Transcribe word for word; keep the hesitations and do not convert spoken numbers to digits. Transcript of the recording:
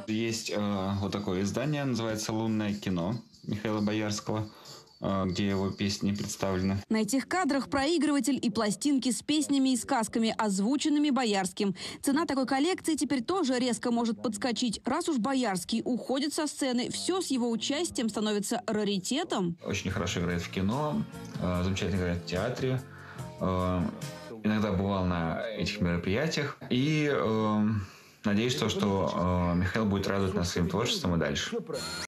Есть э, вот такое издание, называется «Лунное кино» Михаила Боярского, э, где его песни представлены. На этих кадрах проигрыватель и пластинки с песнями и сказками, озвученными Боярским. Цена такой коллекции теперь тоже резко может подскочить. Раз уж Боярский уходит со сцены, все с его участием становится раритетом. Очень хорошо играет в кино, э, замечательно играет в театре. Э, иногда бывал на этих мероприятиях. И э, надеюсь, то, что э, Михаил будет радовать нас своим творчеством и дальше.